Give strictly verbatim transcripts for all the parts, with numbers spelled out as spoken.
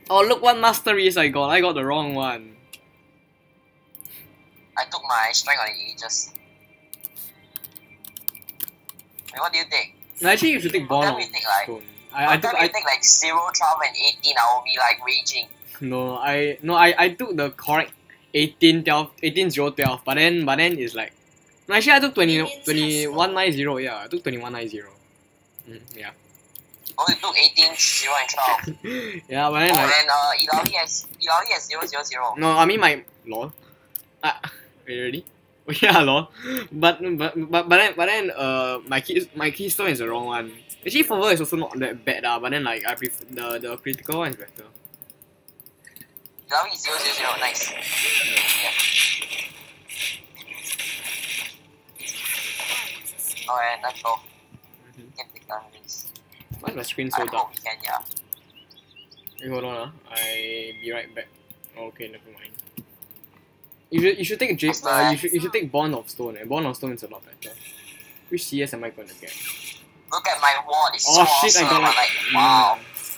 Oh, look what masteries I got. I got the wrong one. I took my strength on the ages. Wait, what do you take? No, actually, you should take Bond Don't of we take like? Stone. I, I took. I I take like zero, twelve, and eighteen. I will be like raging. no, I no, I, I took the correct eighteen, twelve, eighteen, zero, twelve. But then, but then it's like. No, actually, I took twenty, twenty-one, nine, zero. Yeah, I took twenty-one, nine, zero. Mm, yeah. Oh, you took eighteen, zero, and twelve. Yeah, but then Oh, like. and uh, Ilari has Ilari has zero, zero, zero. No, I mean my lol. Ah, wait, really? Yeah, lol. But but but but then but then uh my key my keystone is the wrong one. Actually, Fervor is also not that bad ah, but then like I prefer the the critical one is better. Ilari is zero, zero, zero. Nice. Yeah. Alright, let's go. Mm-hmm. Can take down this. Why is my screen so I dark? hope we can, yeah. Wait, hold on ah. I be right back. Okay, never mind. You should you should take J uh, you should you should take Bond of Stone. Eh? Bond of Stone is a lot better. Which C S am I gonna get? Look at my ward, it's Oh so shit! awesome. I got like, like wow.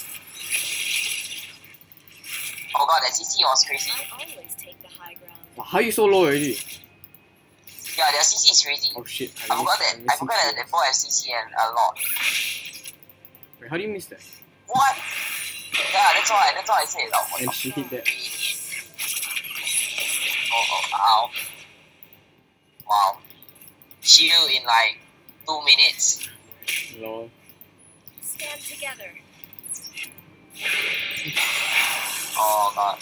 Oh god, that C C was crazy. Wow, how you so low already? Yeah, their C C is crazy. Oh shit! I, I forgot that. I forgot that they both have C C and a lot. Wait, how do you miss that? What? Yeah, that's why. That's why I said. Oh, what And the she hit that. Oh, oh, ow. Wow. Shield in like two minutes. Lol. Stand together. Oh god.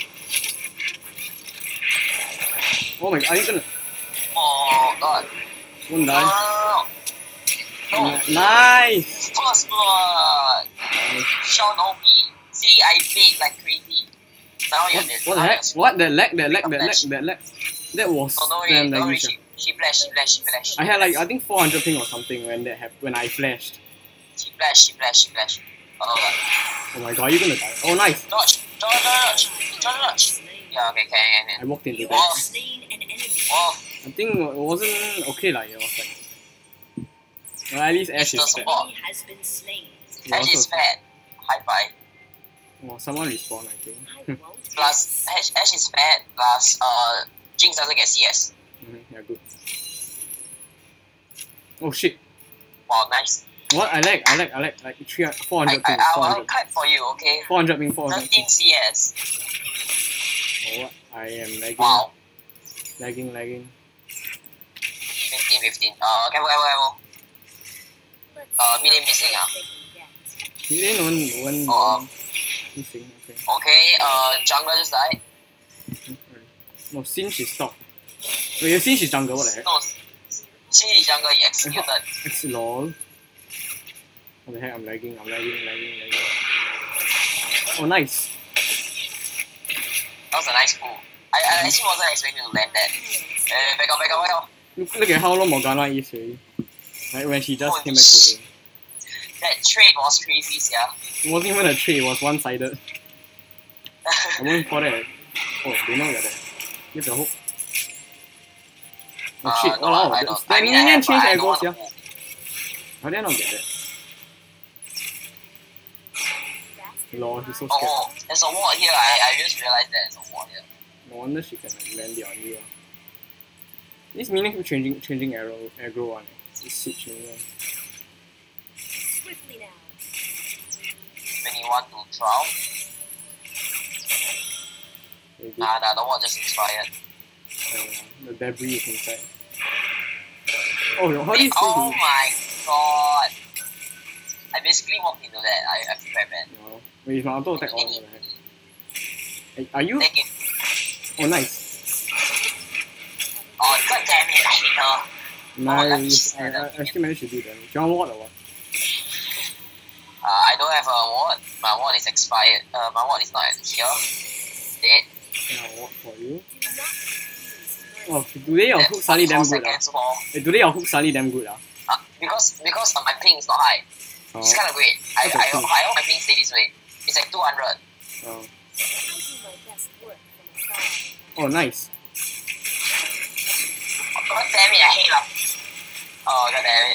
Oh my god! Are you gonna? Oh god. One No, die. no, no, no. Ni- Nice. First blood. Nice. Sean O P. See, I played like crazy. Now you're What, dead. what the Now heck? you're- What? That lag? That lag? That lag? Flash. That lag? That was Oh, don't damn worry, don't worry. laggy. sia. She, she flashed, she flashed, she flashed. I had like I think four hundred ping or something when that happened when I flashed. She flashed, she flashed, she flashed. Oh god. Oh my god! Are you gonna die? Oh nice! Dodge, dodge, dodge, dodge, dodge. Yeah, okay, can, can, I can. walked into that. Oh, Slain an enemy. oh. I think it wasn't okay like it was like. Well, at least Ashe It's is the fat. support. Enemy has been slain. Yeah, Ash is also, fat. High five. oh, someone respawned I think. I won't Plus, Ash, Ash is fat. Plus, uh, Jinx doesn't get C S. Mm-hmm, yeah, good. Oh shit! Wow, nice. What? I like, I like, I like, like three, four I, hundred I, ping, I'll, four I'll hundred, clap for you, okay? four hundred ping, four hundred ping. thirteen C S. Oh, what? I am lagging, Wow. lagging, lagging. fifteen, fifteen. Uh, careful, careful, careful. Let's Uh, see mid how missing, ah. they can get. You didn't one, one, Oh. one missing. Okay. Okay, uh, jungler just died. No, since she stopped. Wait, since she's jungle, what the heck? No, she is jungler, he executed. It's lol. What the heck? I'm lagging, I'm lagging, lagging, lagging. Oh, nice. That was a nice pull. I, I actually wasn't expecting to land that. Uh, back up, back up, back up. Look, look at how long Morgana is already. Like when she just Holy came back to shit. game. That trade was crazy, yeah. It wasn't even a trade, it was one-sided. I went for that. Oh, they know you're there. Give the hook. Oh Uh, shit, no, wow, I the don't. I mean, I minion have, change but I don't aggros, want to yeah. pull. How did I not get that? Lol, he's so scared. Oh, there's a ward here. I, I just realized that there's a ward here. No wonder she can like land it on you. ah. This minion keep changing changing arrow aggro one. This siege minion. Swiftly now. twenty-one to twelve. Maybe. Nah, nah, the ward just expired. Uh, the debris is inside. Oh, how do you Wait, oh see my god. I basically walked into that. I, I feel very bad. No. Wait, is my auto attack on? What the heck? Hey, are you? Take it. Oh, nice. Oh, god damn it, I hate her. Nice. Oh, I, I, I still managed to do damage. Do you want ward or what? Uh, I don't have a ward. My ward is expired. Uh, my ward is not here. Dead. Can I ward for you? Do not refuse. Oh, today your hook suddenly damn good. Ah. Seconds more. Hey, today your hook suddenly damn good. Ah. Uh, because because uh, my ping is not high. Oh. It's kind of great. I, What's I, your I, ping? I hope my ping stay this way. It's like two hundred. Oh. I do my best work from afar. Oh, nice. God damn it, I hate her. Oh, god damn it.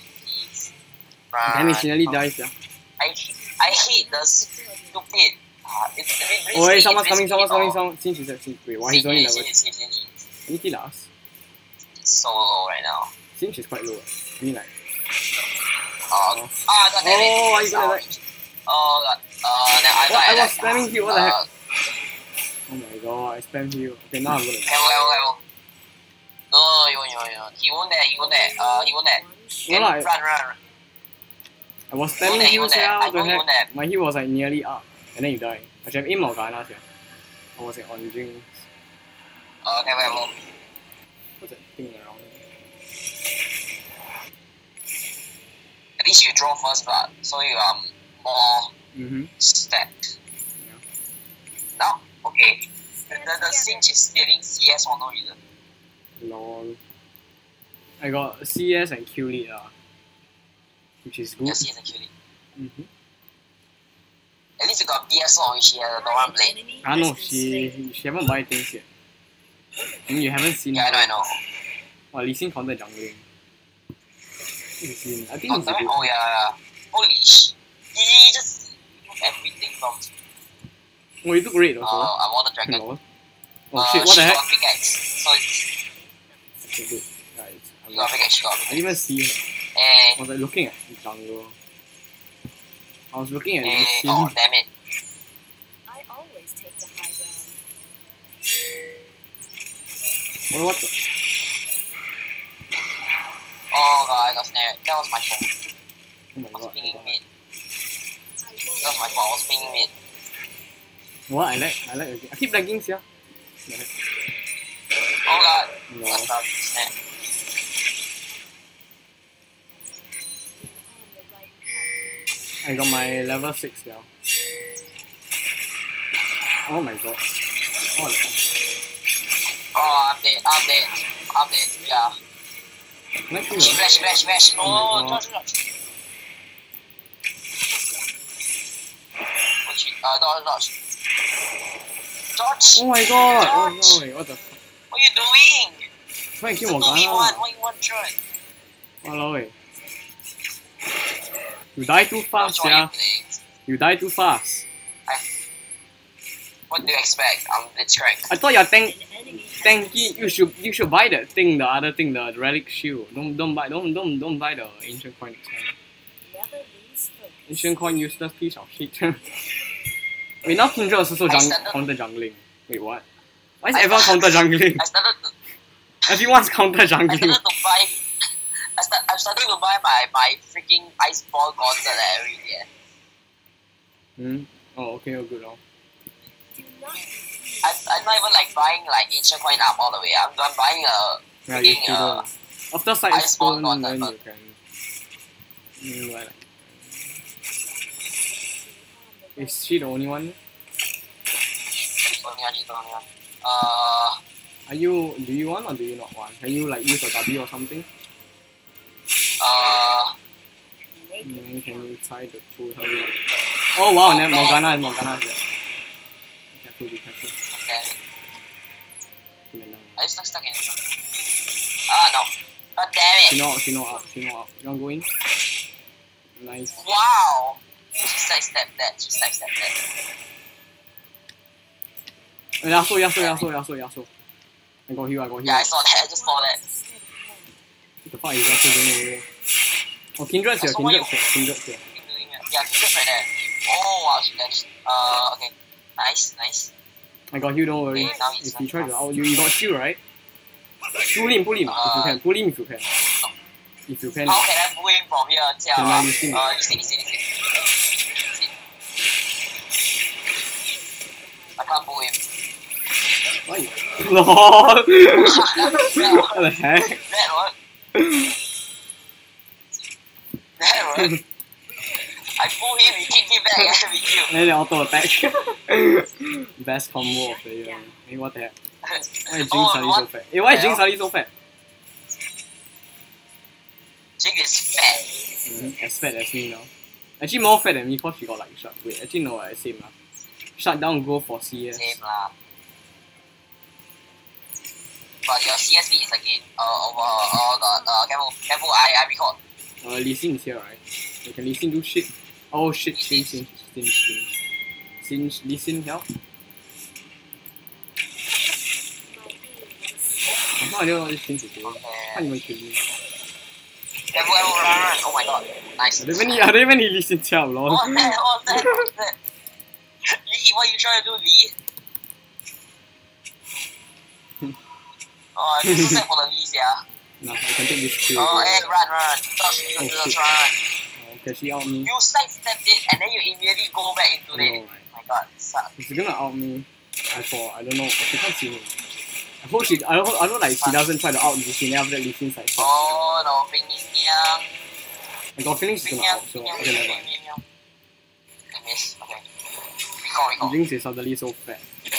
Jeez. Damn it, she nearly Oh, dies. Yeah. I, I hate the stupid Uh, it's a bit risky. Oh wait, someone's it's coming, risky, someone's coming, oh. someone. Since he's at Wait, why he's only Singe, level? Singe, Singe, Singe. Can you kill us? It's so low right now. Since is quite low. I mean like. Oh, Oh. ah, god damn it. Oh, are you gonna Oh, die? Oh god. Uh, then I What? died. I was spamming heal. What the heck? Uh, Oh my god, I spammed heal. Okay, now I'm gonna die. Careful, careful, careful. No, no, you won't, you won't, you won't. He won't there, he won't there. Uh, he won't there. No, Run, lah, I, run, run. I was You won't spamming there, you heal, won't there. sia. I What the know you heck? won't there. My heal was like nearly up, and then you die. Actually, I'm in Morgana here. I was like on Jinx. Uh, careful, careful. What's that thing around? At least you draw first blood, so you are more Mm-hmm. stacked. Now, okay. The, the, the Singe is stealing C S for no reason. Lol. I got C S and Q lead lah, which is good. Your C S and kill it. Mm-hmm. At least you got B S O, which she has the one blade. Ah no, she she haven't buy things yet. I mean, you haven't seen Yeah, I her. know, I know. Wow, Lee Sin counter jungling. Lee Sin, I think Oh, it's good. oh yeah, yeah. Holy sh! He just took everything from. Oh, you took raid Uh, also. I want the dragon. Lol. Oh uh, shit, what the she heck? got a pickaxe. So it's, Okay, good. Guys, I'm she got a pickaxe, she got a I didn't pickaxe. even see her. Eh, I was like looking at the jungle. I was looking at eh, Lee Sin. oh damn it. I always take the high ground. Oh, what the? Oh god, I got snared. That was my fault. Oh my I was god. pinging Oh, mid. I That was my fault, I was pinging mid. what? I like, I like again. I keep lagging, sia. Oh god. No. That's not snare. on the right path. I got my level six now. Oh my god. Oh, the heck. Oh, I'm dead, I'm dead. I'm dead, yeah. Can I kill She her? flash, she flash, she flash. No, Oh my God. dodge, dodge. Oh shit, uh, dodge, dodge. Dodge! Oh my god! Oh Dodge! no, wait, what the fuck? What are you doing? Try and It's a kill two v Morgana. one, what you want to try? Walao eh. You die too fast, Which one are you yeah. playing? You die too fast. What do you expect? I'm Blitzcrank. I thought you're tank An enemy has tanky. You should you should buy that thing, the other thing, the relic shield. Don't don't buy don't don't don't buy the ancient coin next time. never lose focus. Ancient coin useless piece of shit. Wait, now Kindred is also I jung started- counter jungling. Wait, what? Why is I everyone counter jungling? I started to, Everyone's counter I jungling. started to buy. I start, I'm starting to buy my, my freaking ice ball gauntlet every year. Hmm. Oh, okay, oh, good. Oh. Do not I, I'm not even like buying like ancient coin up all the way. I'm, I'm buying a Yeah, you freaking should. uh, Uh, after side ice ball stone, gauntlet, then but- you can. Mm, well, is she the only one? only one, she's the only one. Uh, Are you? Do you want or do you not want? Can you like use a W or something? uh, make it Mm, can you count. try to pull her? in? Oh wow, then Morgana is Morgana here. Be careful, be careful. okay. Yeah, no. Are you stuck stuck in? Ah, no. God damn She it. not, she not up, she not up. You want to go in? Nice. Wow. She sidestepped that. She sidestepped that. Uh, Yasuo, Yasuo, Yasuo, Yasuo, Yasuo. I got heal, I got heal. Yeah, I saw that. I just saw that. What the fuck is Yasuo doing over here? Oh, Kindred's here, So what Kindred's here, Kindred's here. Keep doing it. Yeah, keep just right there. Oh, wow, she dashed. Uh, okay. Nice, nice. I got heal, don't worry. Okay, now he's If he tries to out you, you got shield, right? Pull him, pull him, if you Uh, can. Pull him if you can. If you can. How can I pull him from here? Jia, Okay, now uh, you see. uh, you see, you see, you see. I can't pull him. Why? LOL! What the heck? That worked. That worked. I pull him, he kick him back, and we kill. And then they auto attack. Best combo of the year. Hey, what the heck? Why is Jing Oh, suddenly what so fat? Hey, why is the Jing hell? suddenly so fat? Jing is fat. Mm-hmm. As fat as me now. Actually more fat than me because she got like shut. Wait, actually no, uh, same lah. Shut down go for C S. Same lah. But your C S V is again uh, over. Oh god, uh, careful, careful. I I record. Uh, Lee Sin is here, right? You can Lee Sin do shit. Oh shit, Xin, Xin, Xin, Xin. Xin, Lee Sin help? I have no idea what these things are doing. I can't even kill you. Careful, careful, run, run. Oh my god. Nice. I don't even need, I don't even need Lee Sin's help, lol. What's that? What's that? What's that? Lee, what are you trying to do, Lee? Oh, I feel so sad for the Lees, yeah. Nah, I can take this kill. Oh, hey, run, run. Touch me, Oh, touch, shit. run. Oh, can she out me? You sidestepped it and then you immediately go back into I it. know, Oh right? my god, it sucks. She's gonna out me. I thought, I don't know. She can't see me. I hope she, I hope, I hope like she doesn't try to out Lee Sin, then after that Lee Sin's like, oh. Oh no, Ping Yin Yang. I got a feeling she's Ping gonna Yang, out, so Ping Yang, okay, Ping never Yang, mind. Ping Yang. I miss, okay. Recall, recall. Jinx is suddenly so fat.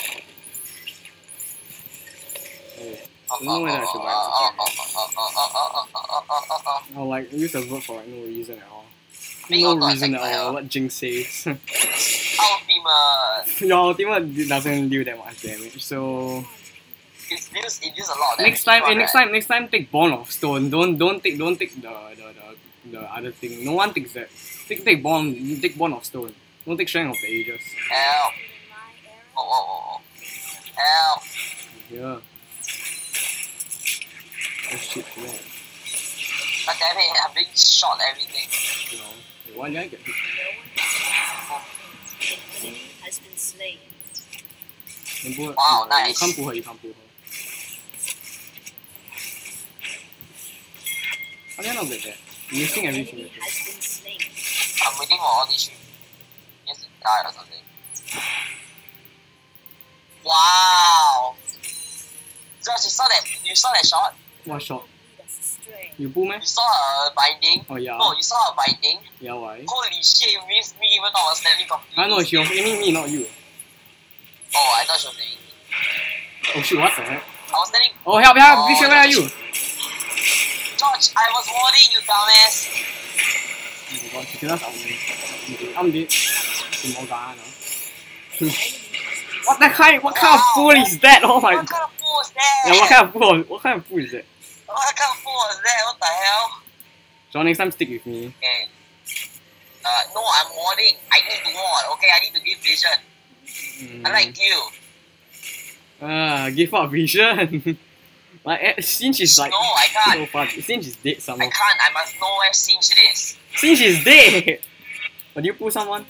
Oh. Oh, I don't know whether I should buy oh, it. oh, oh, oh, oh, oh, oh, oh, oh, oh, oh, oh. I'll like use the word for like no reason at all. Being No auto reason attack at by all. her. What Jinx says. Ultimate. Your ultimate doesn't deal that much damage, so It deals, it deals a lot of damage. next time, eh, Right? next time, next time, take Bond of Stone. Don't, don't take, don't take the, the, the, the other thing. No one takes that. Take, take Bond, take Bond of Stone. Don't take Strength of the Ages. Help. Oh, oh, oh, oh. Help. Yeah. Oh shit, yeah. God damn it, I'm being shot everything. You know, wait, why did I get hit? The enemy has been slain. Don't pull her. Wow, no, nice. You can't pull her. You can't pull her. How can I not get that? I'm missing The everything. enemy has been slain. I'm waiting for all these. He has to die or something. Wow. Josh, you saw that? You saw that shot? What shot? Lead us astray. You pull me? You saw her binding? Oh yeah. No, you saw her binding? Yeah, why? Holy shit, you missed me even though I was standing completely I know she was still. aiming me, not you. Oh, I thought she was aiming me. Oh shit, what the heck? I was standing. Oh help, help! Oh, Bishop, where are you? George, I was warning you, dumbass. Oh my god, she cannot out me. I'm dead. I'm Morgana. What the heck? What kind of Wow. fool is that? Oh my What god. kind of fool is that? Yeah, what kind of fool? What kind of fool is that? What kind of fool is that? What the hell? John, next time stick with me. Okay. Uh, no, I'm warding. I need to ward. Okay, I need to give vision. Mm. Unlike you. Ah, give up vision. Like, eh, since she's like No, I can't. so far, since she's dead I somehow. can't. I must know where Singe is. Since she's dead. But you pull someone?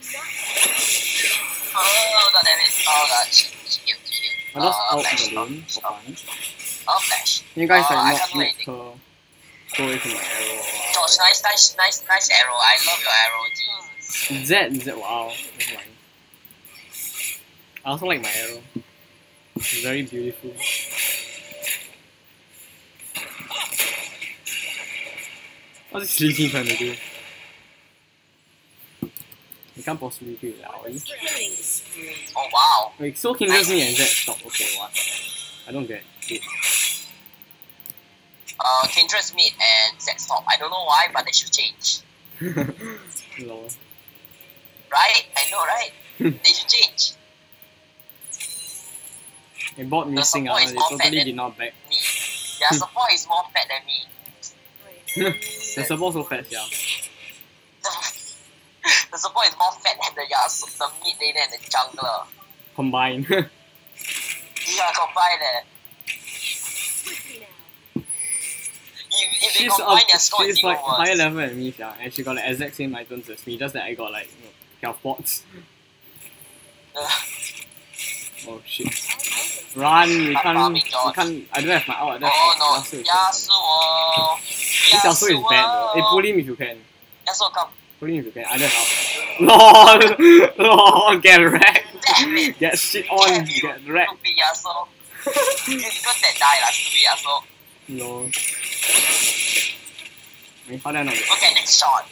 Oh, god damn it. Oh, god. Shit, shit, shit. I lost Uh, out flash. the lane for Oh, fun. oh, flash. You guys Uh, I like can't not do make her go away from my arrow. George, nice, nice, nice, nice arrow. I love your arrow. Jeez. Z, Z, wow. That's fine. I also like my arrow. It's very beautiful. What's this sleeping trying to do? You can't possibly do it loud. Killing spree. Oh, wow. Wait, so hinders me and Z stop. Okay, what? I don't get it. Uh, Kindra's mid and set stop. I don't know why, but they should change. Lol. Right? I know, right? They should change. They bought The missing support ah. is They more fat totally than did not back. me. Their support is more fat than me. The support so fat, yeah. The support is more fat than the Yasuo, the mid laner and the jungler. Combined. Yeah, combine it. Quickly now. If, if they She's, combine up, their score, it's she's even like worse. higher level than me, yeah. And she got the exact same items as me, just that I got like, you know, health pots. Oh shit. Run, we I'm can't, farming, we George. can't, I don't have my out, I don't Oh have no, Yasuo. Yasuo! This Yasuo is bad though. Hey, pull him if you can. Yasuo, come. Pull him if you can. I don't have out. LOL! LOL! Get wrecked! Damn it! Get shit Damn on! you, Get wrecked! stupid Yasuo. It's good that die lah, stupid Yasuo. No. Wait, how did I not get? Okay, next shot.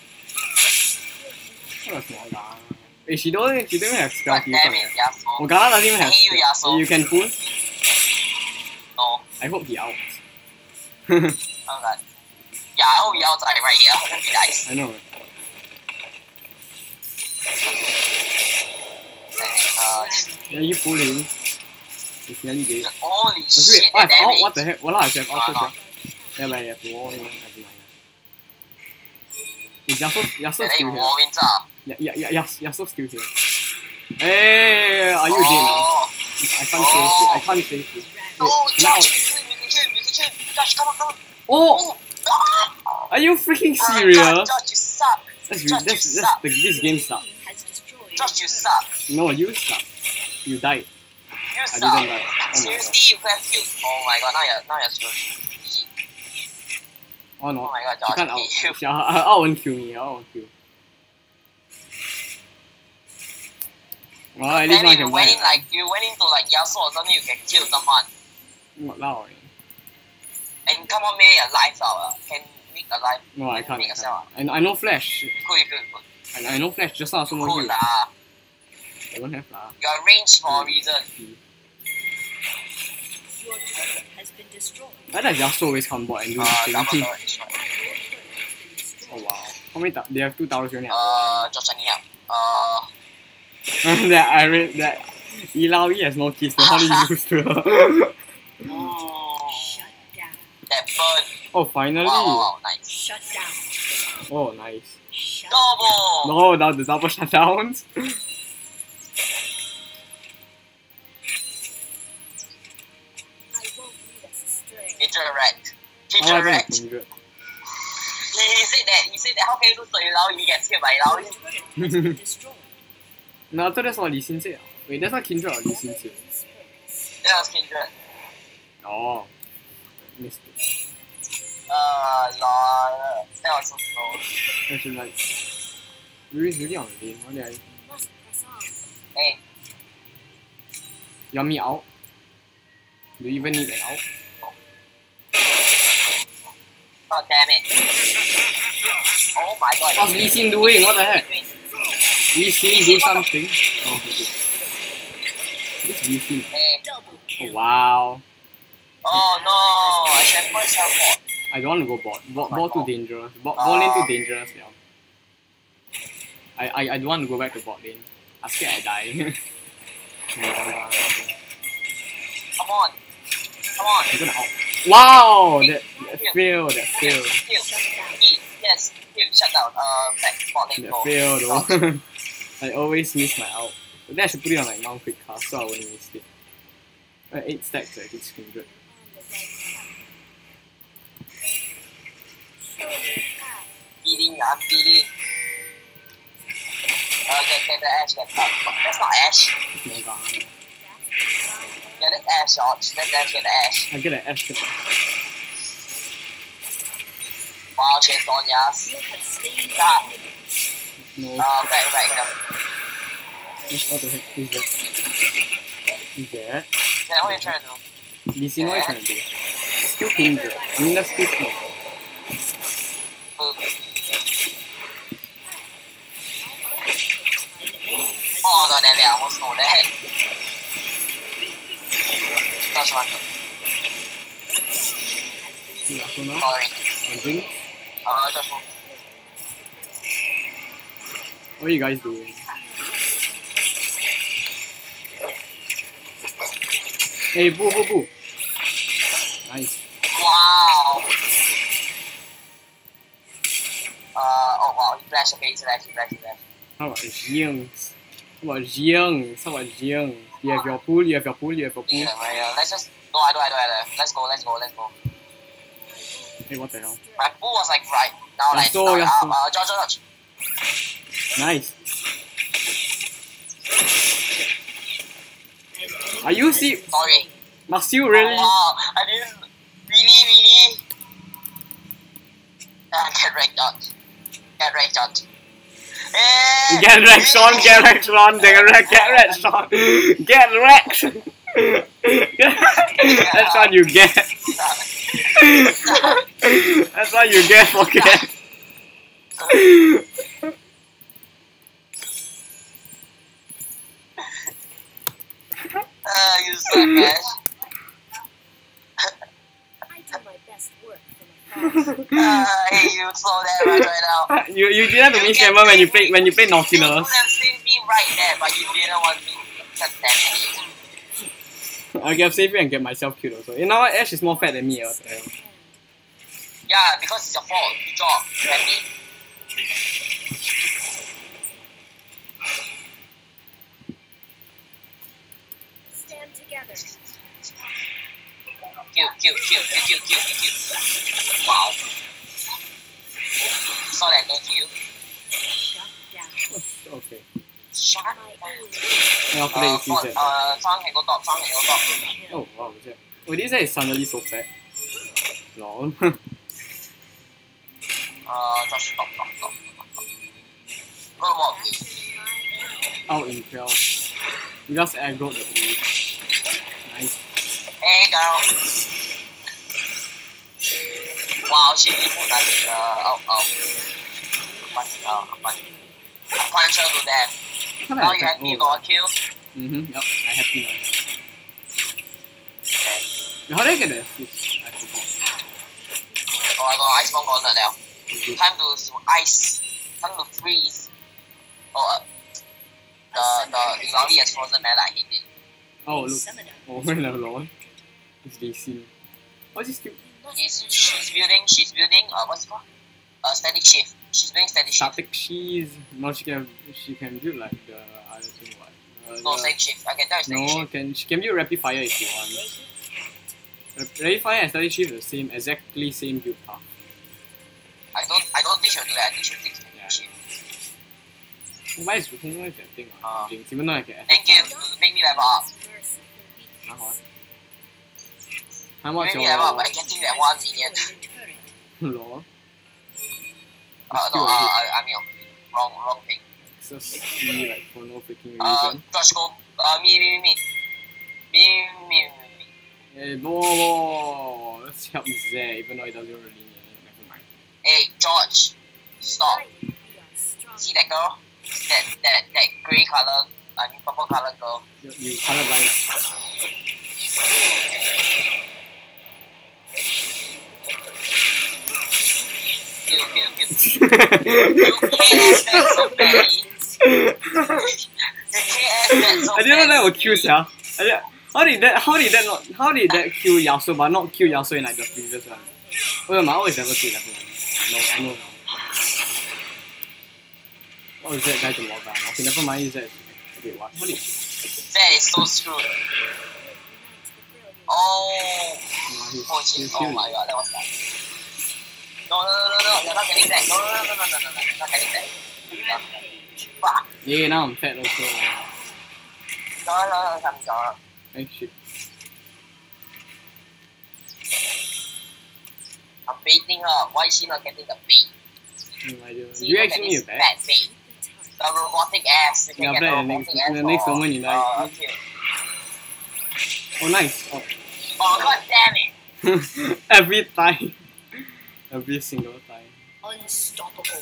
That was small guy. Wait, she don't, she don't even have spell God keys. damn it, Yasuo. Morgana doesn't even I have hate you, spell. Yasuo. You can pull? No. I hope he out. Oh god. Yeah, I hope Yao die right here. I hope he dies. I know. Uh, Yeah, you pull him. He's nearly dead. holy Oh, shit, wait, I have that out? damage. What the heck? Well, I have No, out. no. Yeah, but you have to wall him. Is Yasuo, Yasuo And then still you here? war wins up. Yeah, yeah, yeah, Yas- Yasuo still here. Hey, are you dead now? Oh. I can't save you. I can't save you. Oh, Wait, now. Josh, you can kill, you can kill. Josh, come on, come on. Oh! Ah! Are you freaking Ah, serious? Josh, Josh, you suck. That's, Josh, you that's, that's, suck. the, this game sucks. Has destroyed. Josh, you suck. No, you suck. You died. You I suck. didn't die. Oh my Seriously, you could have killed. Oh my god, now you're, now you're screwed. god. Oh no. Oh my god, She Josh, can't I out. hate you. She, I, I, I won't kill me. I won't kill. Well, at least Damn now I it, you can went in buy. like, you went into like Yasuo or something, you can kill someone. Not loud. And come on, make a life out. Uh. Can make a life. No, I can't. Make I, yourself. can't. I, I know flash. Cool, cool, cool. I, I know flash. Just now so more Cool heal. lah. I don't have lah. You're ranged for a reason. Your turret has been destroyed. Why does Yasuo always come bot and do Uh, nothing? double turret destroyed. Oh wow. How many? They have two towers only. Uh, Josh, I need help. Uh, that I read that Ilawi has no keys. So how do you use to her? ooh, Shut down. that burn. Oh, finally. Wow, wow, wow, nice. Shut down. Oh, nice. Shut Double. No, now the double shutdowns. I won't lead us astray. Interact. How happened Interact. to Kindred? He, he said that. He said that. How can you lose to Ilawi? He gets hit by Your Ilawi. turret has been destroyed. No, I thought that's what Lee Sin said. Wait, that's not Kindred or Lee Sin said. That was Kindred. Oh. Missed it. Uh, lol. That was so slow. I should like. Rui's really on the lane. Why did I. Must press on. Hey, You want me out? Do you even need an out? god damn it. Oh my god. What's Lee Sin doing? What the heck? Wait, Lee Sin do something. Oh, okay. It's Lee Sin. hey. Double kill. Oh, wow. Oh no. I should have put self I don't want to go bot. Bot, Oh my bot too God. dangerous. Bot, bot lane too dangerous, yeah. I, I, I don't want to go back to bot lane. I'm scared I die. I'm Come on. Come on. gonna out. Wow! That, that fail, that fail. Kill. Shut down. E. Yes. Kill. Shut down. Uh, back. Bot lane That go. fail Stop. though. I always miss my out. But then I should put it on like non quick cast so I wouldn't miss it. Uh, eight stacks, I it's screen good. On the right path. Surely I. Beating. I'm beating. Uh, get, get the Ashe. Get that. That's not Ashe. It's not gone. Yeah, that's Ashe, George. That's Ashe. Get the Ashe. I get an Ashe. Wow, chase on yes. You have slain Ah. the enemy. No. Uh, back, back. Back. What the heck is that? Is that? Yeah, what are you trying to do? Lee Sin, what are you trying to do? Still Kindred. I mean, that's still Kindred. Ooh. Oh god damn it, I almost stole that. That's one. Yeah, so now, Sorry. I think. Uh, just one. What are you guys doing? Hey, boo, boo, boo. Nice. Wow. Uh, oh wow, he flashed okay, he flashed, he flashed, he flashed. How about Jiangs? How about Jiangs? How about Jiangs? You have your pool, you have your pool, you have your pool. Yeah, yeah, let's just, no, I don't, I don't, I don't. Let's go, let's go, let's go. Hey, what the hell? My pool was like right, now like, Yasuo, now, uh, Yasuo. uh, George, George. Nice. Are you see? Sorry. Must you really? Oh, wow, I didn't, really, really. Uh, get wrecked, George. Get wrecked, George. Hey, Get wrecked, Sean. Get wrecked, Sean. Get wrecked, get wrecked, Sean. Get wrecked. That's what you get. That's what you get for get. Uh, you suck, Ash. I do my best work from afar. Uh, hey, you slow that right, right now. you you did that to me, You Cameron, can when you save played me. when you played You could Nautilus. have saved me right there, but you didn't want me. God damn it. I can save you and get myself killed also. You know what? Ashe is more fat than me. Uh, what the hell? Yeah, because it's your fault. Good job. Happy? together. Kill, kill, kill, kill, kill, kill, kill. Wow. Saw that, thank you. Shut down. Okay. Shut My up. enemy. And after that Uh, you feel for, that. uh, Fang can go top, Fang can go top. Oh wow, is that? Oh, this guy is suddenly so fat. Lol. Uh, just stop, stop, stop, stop, stop. Go to walk, please. Out in twelve. You just aggroed the blue. Nice. Hey, girl. Wow, she did put that, uh, oh, oh. Punch, uh, punch. Punch her to death. Can Now you happy you got a kill? Mm-hmm, yep, I happy now. Okay. How did I get the assist? I forgot. Oh, I got ice bomb corner now. Okay. Time to ice. Time to freeze. Oh, uh, the, the, the zombie has frozen man, I hate it. Oh, look. Oh, no, lol. It's D C. What's this stupid? She's, she's building, she's building, uh, what's it called? Uh, static shift. She's doing static shift. Static cheese. No, she can, she can build like the other thing, what? Uh, No, the- static shift. I can tell it's static No, shift. can, she can build rapid fire if you want. Rap- Rapid fire and static shift are the same, exactly same build path. I don't, I don't think she'll do that. I think she'll take static Yeah. shift. Why is why is that thing? Uh, Uh, Jinx, even though I can. Thank you. Make me level up. Nah, what? How much Make me your level up by getting that one minion. lol? Uh, no, uh, I, I mean, wrong, wrong thing. So see like for no freaking Uh, reason. Josh go. Uh, me, me, me, me, me, me, me. Hey, no, let's help Zed, even though it doesn't really need it. Never mind. Hey, George, stop. See that girl? That, that, that grey color, I mean purple color girl. You, you colorblind. Kill, kill, kill. You can't that so badly. You can't that so I didn't know that badly. would kill sia. I didn't- How did that? How did that not? How did that kill Yasuo, but not kill Yasuo in like the previous one? Oh, my always never kill that one. I know, I know now. What is that guy to log on? Okay, never mind. Is that? Wait, what? What is? That is so screwed. Oh, No, he's, oh shit. he's Oh healing. my god, that was bad. No, no, no, no, no, you're not getting that. No, no, no, no, no, no, no, you're not getting that. Yeah. Fuck. Yeah, now I'm fat also. No, no, no, no, no. Hey, shit. I'm baiting her. Why is she not getting the bait? No idea. See, You look actually at need this a bat. bad bait. The robotic ass. You Yeah, can get the after that, the robotic next- ass the next for, moment you like- Uh, okay. Oh, nice. Oh. Oh, god damn it. Every time. Every single time. Unstoppable.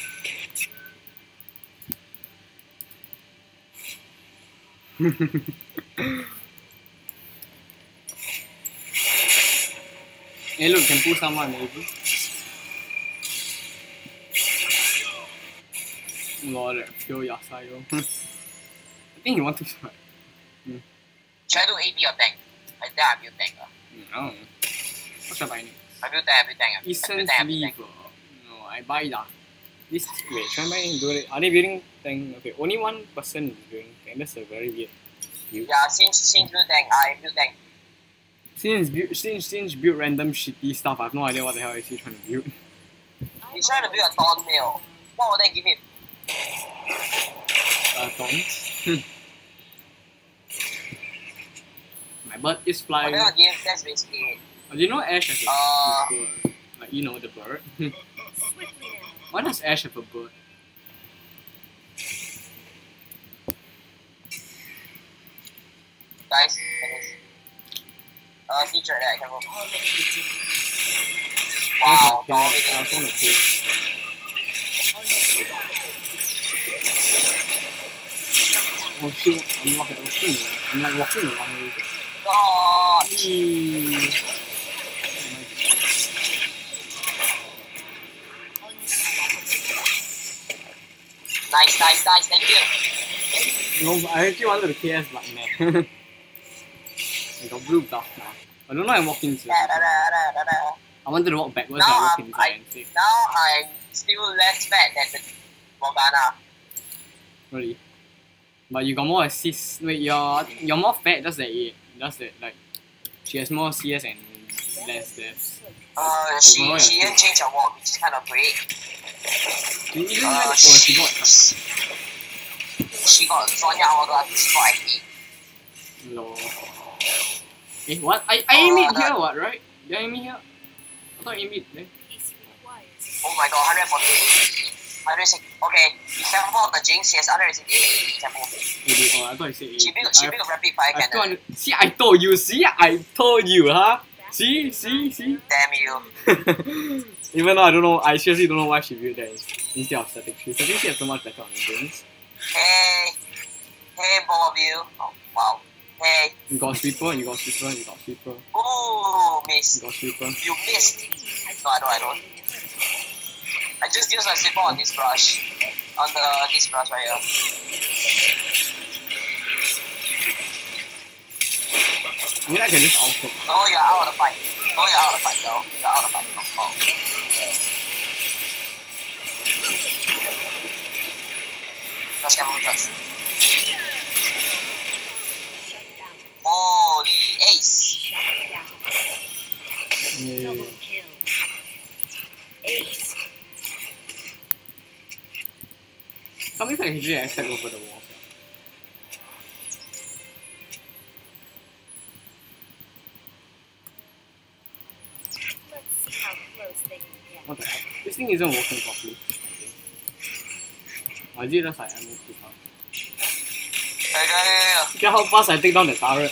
Hey, look, can pull someone maybe. Lord, that pure Yasayo. I think he wants to try. Should I do A B or tank? I think I build tank. Uh. I don't know. What should I buy next? I build tank, I build tank. I build Eastern tank, I build Sleeve. tank. uh, No, I buy that. This wait, should I buy do it? Are they building tank? Okay, only one person is building tank. That's a very weird build. Yeah, since since build tank, I build tank. Since build since since build random shitty stuff, I have no idea what the hell is he trying to build. He's trying to build a thorn nail. What would they give him? Uh, Tom. My bird is flying. Whatever give, that's basically it. Oh, do you know Ashe has a Uh, bird? Like, you know the bird. Swiftly now. Why does Ashe have a bird? Guys, finish. Uh, teacher, that I can move. Wow, Okay, I dominating. also want to play. Oh shit, I'm walking, walking, I'm like walking the wrong way. God. Eee. Nice, nice, nice, thank you. No, I actually wanted to K S but nah. I got blue buff now. I don't know I'm walking into Da, da, da, da, da, da. I wanted to walk backwards Now and walk I'm- inside I- and save. Now I'm still less fat than the Morgana. Really? But you got more assists. Wait, you're you're more fat. Just that it, just that like she has more C S and less deaths. Uh, she Overall, she yeah. didn't change her walk, which is kind of great. You didn't Uh, like or she, she got she got Sonya Hourglass, she got I P. low. Eh, what? I I aim it here, what? Right? Did I aim it here? I thought I aim it there. Peace requires Oh my god, one hundred forty-eight. one hundred sixty. Okay, be careful of the Jinx, she has one hundred sixty-eight. Be careful. Maybe, oh, I thought you said eight. She built, she I- built a rapid fire I have two cannon. hundred. See, I told you. See, I told you, huh? See, see, see. Damn you. Even though I don't know, I seriously don't know why she built that instead of static shield. Static shield is so much better on the games. Hey. Hey, both of you. Oh, wow. Hey. You got sweeper, you got sweeper, you got sweeper, Ooh, you miss. got sweeper. You missed. No, I don't, I don't. I just used my sweeper on this brush. On the this brush right here. Maybe I can just output. No, you're out of the fight. No, you're out of the fight, though. You're out of the fight. Oh. Just come on, just. Holy ace. Yeah. double kill. Ace. Sometimes I can actually attack over the wall. Let's see how close they can get. What the heck? This thing isn't working properly, I think. Or is it just like I move too fast? Yeah, yeah, yeah. Look at how fast I take down the turret.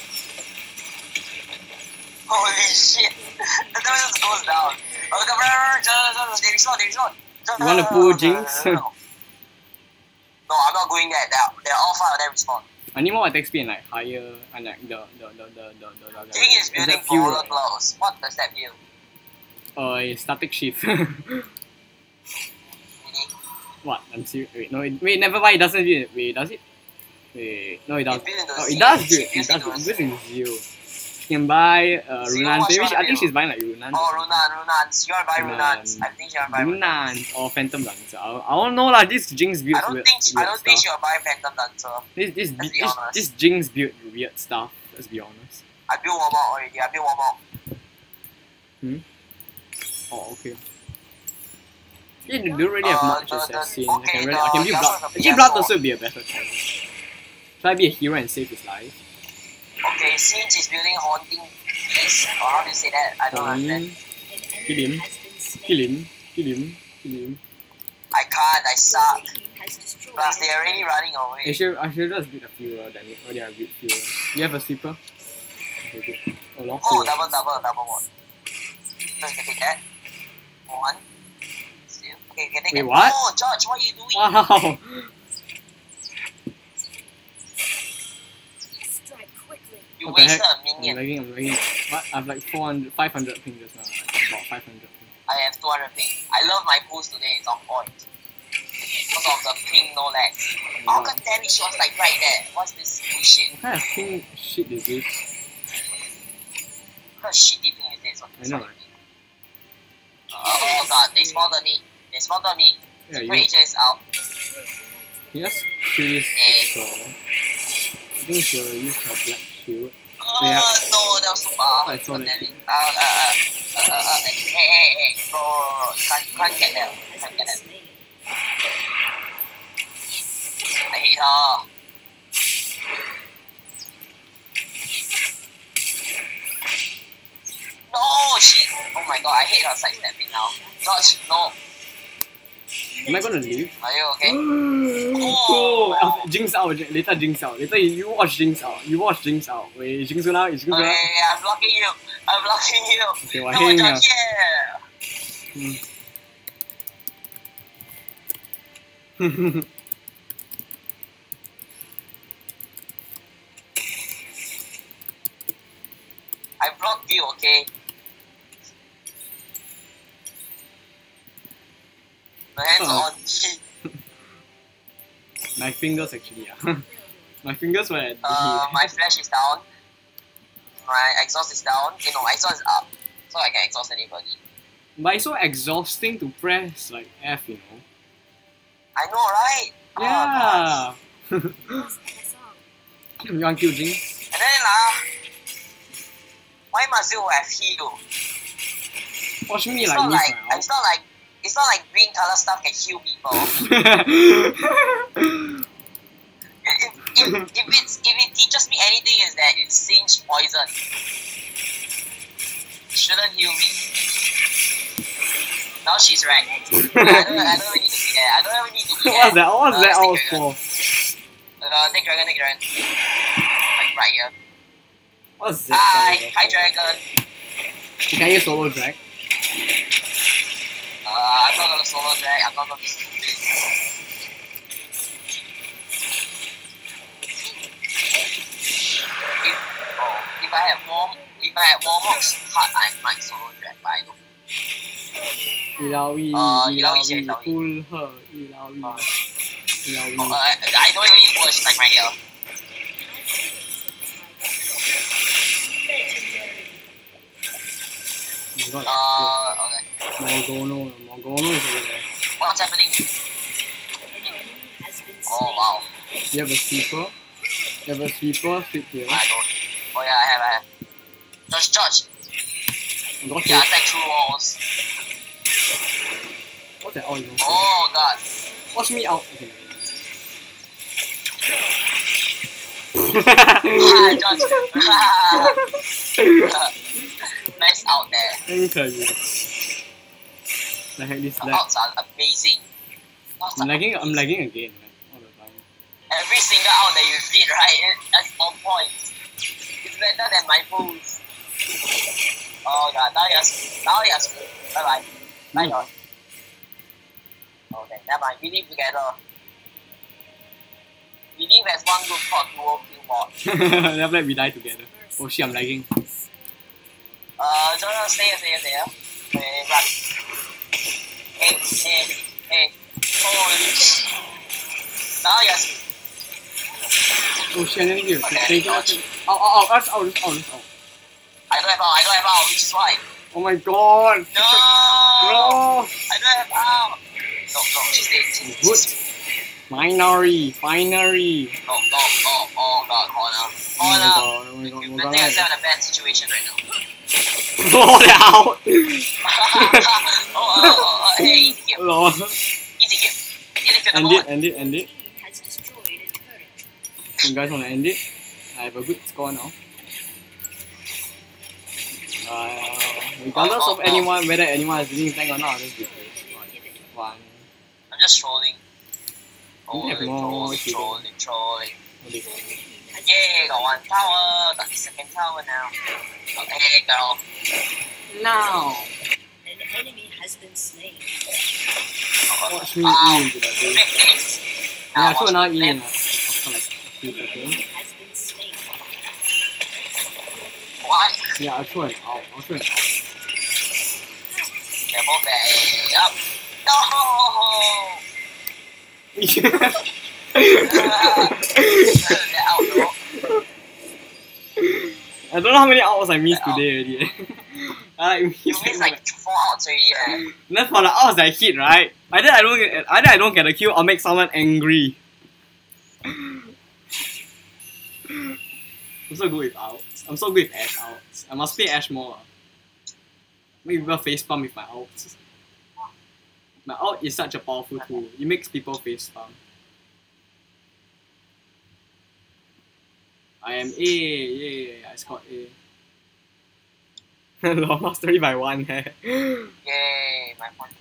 Holy shit. The turret just goes down. Oh, come on, just, they restored, they restored. You wanna pull Jinx? No, I'm not going there. They're, they're all five of them respawn. I need more attack speed and like higher and like the the the the the the, the, the King is building few, polar right? gloves. What does that mean? Uh, a static shift. Really? What? I'm serious. Wait, no, it, wait, never mind. It doesn't build. Wait, does it? Wait, no, it does. It builds into Oh, Z. it does It build. It builds does into build. a It builds Z. in zero. You can buy uh, Zero, Runan. what Maybe you she, I wanna think build? she's buying like Runan. Oh, Runan, Runans. You wanna buy Runans? I think you wanna buy Runans. Runan or Phantom Lancer. I, I don't know lah. This Jinx builds I don't weird, think I weird don't think stuff. she'll buy Phantom Dancer. This this Let's be this, honest. this Jinx build weird stuff. Let's be honest. I built one more already. I built one more. Oh, okay. Yeah, they don't really have Uh, much the- the- assassin. I okay, can really, the- I can build the blood. other one Actually, is blood a also would be a better choice. Should I be a hero and save his life? Okay, since he's building haunting beast, or how do you say that? I don't understand. Fine. Kill him. Kill him. Kill him. Kill him. I can't. I suck. Has destroyed Plus, they're already running I away. should, I should just build a fewer than it. Oh, yeah, I build fewer. You have a sweeper? Okay, good. Oh, long Oh, fewer. double, double, double one. Just can take that. One. Two. Okay, you can take Wait, that. what? Oh, George, what are you doing? Wow! Strike quickly. You What the wasted heck? a I'm minion. lagging, I'm lagging. What? I have like four hundred, five hundred ping just now. Like about five hundred ping. I have two hundred ping. I love my boost today. It's on point. Because of the ping, no lag. Oh, god damn it, she was like right there. What's this bullshit? What kind of ping shit is this? What kind of shitty ping is this? What I know, right? Oh god, they spotted me. They spotted me. Yeah, you Rage is out. yes, kill this Eh. so I think she'll use her black shield. Oh Yeah. no, that was so far. I saw God that. damn it. Uh, uh, uh, uh, uh, hey, hey, hey, bro, bro, bro. You can't, you can't get that. You can't get that. I hate her. No, she. Oh my god, I hate her sidestepping now. George, no. Am I gonna leave? Are you okay? Oh, uh, Jinx out. Later Jinx out. Later you, you watch Jinx out. You watch Jinx out. Wait, Jinx out. Jinx Okay, out. I'm blocking you. I'm blocking you. Okay, well, No, hang George, here. yeah. Hmm. I blocked you, okay? My hands Oh. are on D. My fingers actually, yeah. My fingers were at Uh, D. my flash is down. My exhaust is down. You know, exhaust is up. So I can exhaust anybody. But it's so exhausting to press like F, you know. I know, right? Oh, Yeah. Lost an You want kill Jing? And then uh, why must you have heal? Watch me It's like not miss like my it's not like it's not like green color stuff can heal people. ult. if, if, if it's if it teaches me anything is that it's singe poison. It shouldn't heal me. Now she's right. I don't I don't even need to be there. I don't even need to be there. What's that? What's Uh, that ult Snake Dragon. for? Uh, take dragon, take dragon. Like right here. What's that? Hi, hi dragon. Can you solo drag? Uh, I'm not gonna solo drag. I'm not gonna be stupid. If, oh, if I had more, if I had more mobs cut, I might solo drag, but I don't. 一劳一， 呃一劳一， 一劳一一劳一呼喝，一劳一， Uh, 一劳一。 oh, uh, I don't even need to push like right here. Oh my god. Uh, okay. Morgano, Morgano is over there. What's happening? Has been Oh slain. wow. You have a sweeper? You have a sweeper, sweep here. I don't. Oh yeah, I have, I have. Judge, judge. Got Yeah, it. attack through walls. What's that? Oh, you know. Oh god. Watch me out. Okay. Ah, judge. Nice out there. Let me tell you. The heck this The lag. outs are amazing. Outs I'm are lagging, I'm amazing. lagging again, man. All the time. Every single out that you did, right? It, that's on point. It's better than my moves. Oh god, now you're screwed. Now you're screwed. Bye bye. Bye No. god. Okay, never mind. We live together. We live as one group called Duo Kill Bot. Then after that we die together. Oh shit, I'm lagging. Uh, Jonah, stay here, stay here, stay here. Okay, run. Hey, hey, hey. Holy shit. Now you're screwed. Oh shit, enemy here. Okay, Take it out. dodge. Oh, oh, oh, that's out, that's out, that's out. I don't have out, I don't have out, which is why. Oh my god. No! No. I don't have out. No, no, she's dead. She's, Good. she's, Finally, finally. no, no, oh, oh god, corner. Oh my Corner. god, oh my god, You're oh my putting yourself god. in a bad situation right now. Oh, they're out. oh, oh, oh, oh, hey, easy kill. Lol. Easy kill. Easy kill, End number it, one. end it, end it. Has destroyed a turret. You guys wanna end it? I have a good score now. Uh, regardless Oh, of oh, oh. anyone, whether anyone is winning tank or not, I'll just be one. I'm just trolling. You have Trolling, more trolling, hidden. trolling, trolling. Okay. Has Yay, got one tower. Got the second tower now. Okay, girl. Now, An enemy has been slain. watch me Ow. E into that dude. Finish. Yeah, I Now throw watch another E me in flip. uh, after like a few seconds. Has been slain. What? Yeah, I'll throw an out. I'll throw an out. They're both there. Up. No! They're out, bro. I don't know how many hours I missed Yeah. today already. I like You missed like four outs already, eh? then for the hours I hit, right? Either I don't get either I don't get a kill or make someone angry. I'm so good with outs. I'm so good with Ashe outs. I must play Ashe more. Make people facepalm with my outs. My out is such a powerful tool. It makes people facepalm. I am A, yay, I scored A. Law mastery by one, eh? Yay, my point.